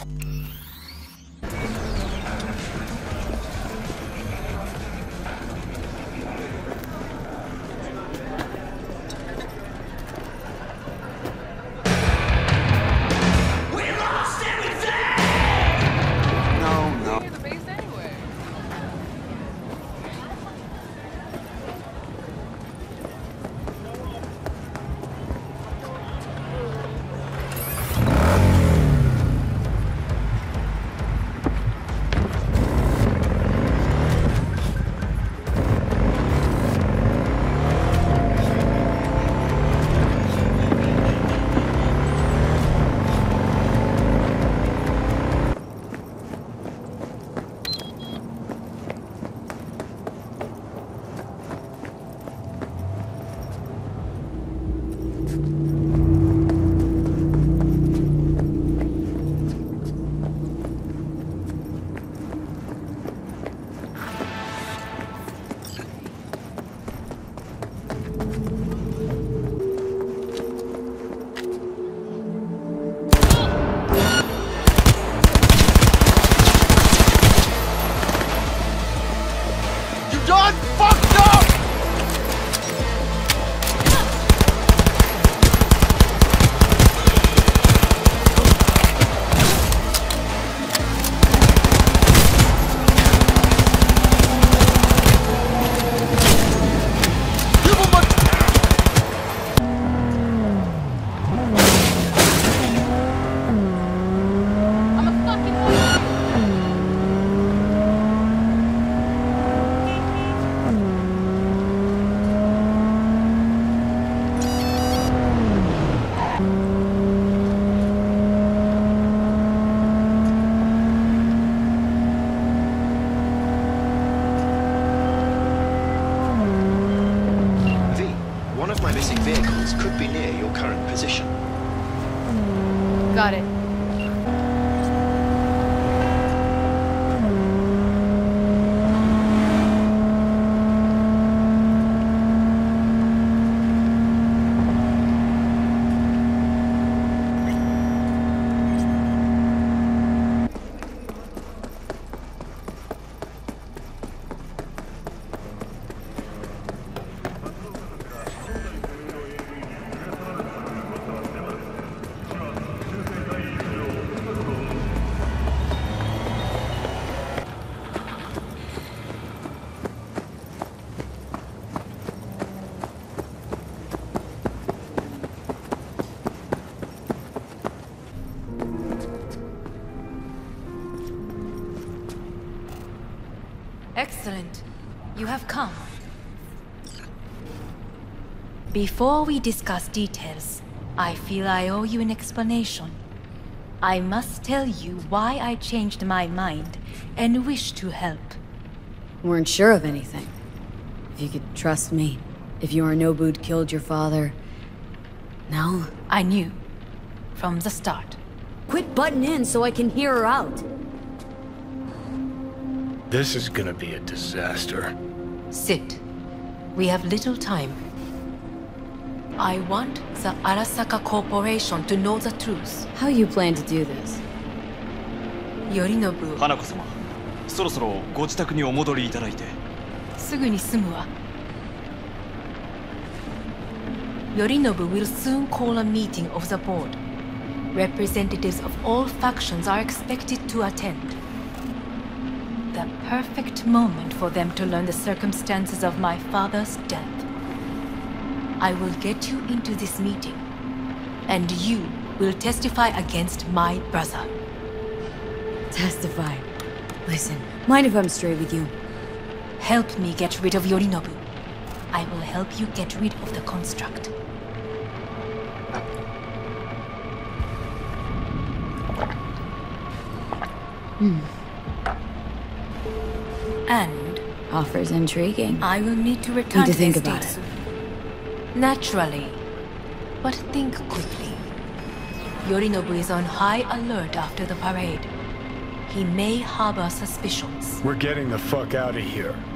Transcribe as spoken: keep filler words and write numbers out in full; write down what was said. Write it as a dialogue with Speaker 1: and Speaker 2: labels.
Speaker 1: Got it.
Speaker 2: Excellent. You have come. Before we discuss details, I feel I owe you an explanation. I must tell you why I changed my mind and wish to help.
Speaker 3: Weren't sure of anything. If you could trust me. If Yorinobu'd killed your father. No?
Speaker 2: I knew. From the start.
Speaker 3: Quit butting in so I can hear her out.
Speaker 4: This is gonna be a disaster.
Speaker 2: Sit. We have little time. I want the Arasaka Corporation to know the truth.
Speaker 3: How you plan to do this?
Speaker 2: Yorinobu.
Speaker 5: 花子様、そろそろご自宅にお戻りいただいて。
Speaker 2: すぐに済むわ。Yorinobu will soon call a meeting of the board. Representatives of all factions are expected to attend. The perfect moment for them to learn the circumstances of my father's death. I will get you into this meeting, and you will testify against my brother.
Speaker 3: Testify. Listen, mind if I'm straight with you?
Speaker 2: Help me get rid of Yorinobu. I will help you get rid of the construct.
Speaker 3: Hmm.
Speaker 2: And
Speaker 3: offers intriguing.
Speaker 2: I will need to return
Speaker 3: need to
Speaker 2: to
Speaker 3: think
Speaker 2: the
Speaker 3: about
Speaker 2: States.
Speaker 3: it.
Speaker 2: Naturally. But think quickly. Yorinobu is on high alert after the parade. He may harbor suspicions.
Speaker 4: We're getting the fuck out of here.